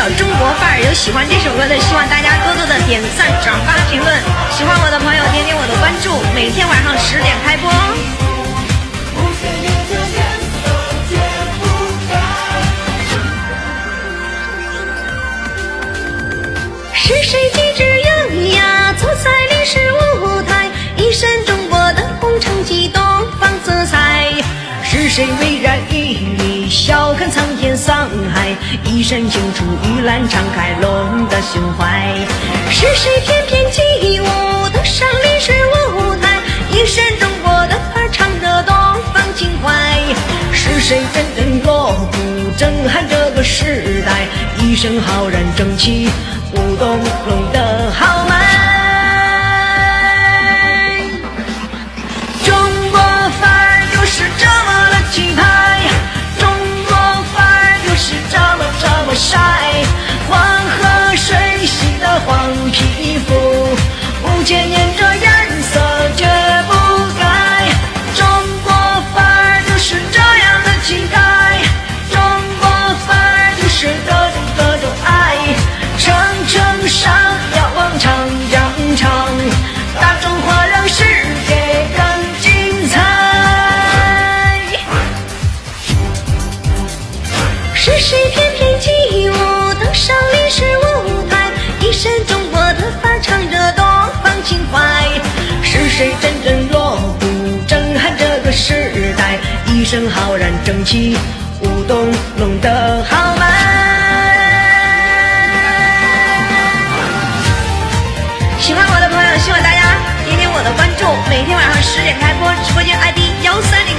中国范儿。有喜欢这首歌的，希望大家多多的点赞、转发、评论。喜欢我的朋友点点我的关注，每天晚上10点开播。是谁机智优雅，走在历史舞台，一身中国的红橙记东方色彩。是谁巍然屹立，笑看苍天桑海，一身清楚玉兰敞开龙的胸怀。是谁翩翩起舞，登上历史舞台，一身中国的范儿，唱着东方情怀。是谁阵阵锣鼓，震撼这个时代，一身浩然正气，舞动龙的豪迈。中国范儿就是这么的气派，中国范儿就是这么帅。黄河水洗的黄皮肤，5000年这颜色绝不改。中国范儿就是这样的气概，中国范儿就是各种爱。城城上要往长江唱，大中华让世界更精彩。是谁翩翩起舞，登上历史舞台，一身中国的范儿，唱着东方情怀。是谁阵阵锣鼓，震撼这个时代，一身浩然正气，舞动龙的豪迈。喜欢我的朋友，希望大家点点我的关注，每天晚上10点开播，直播间 ID130。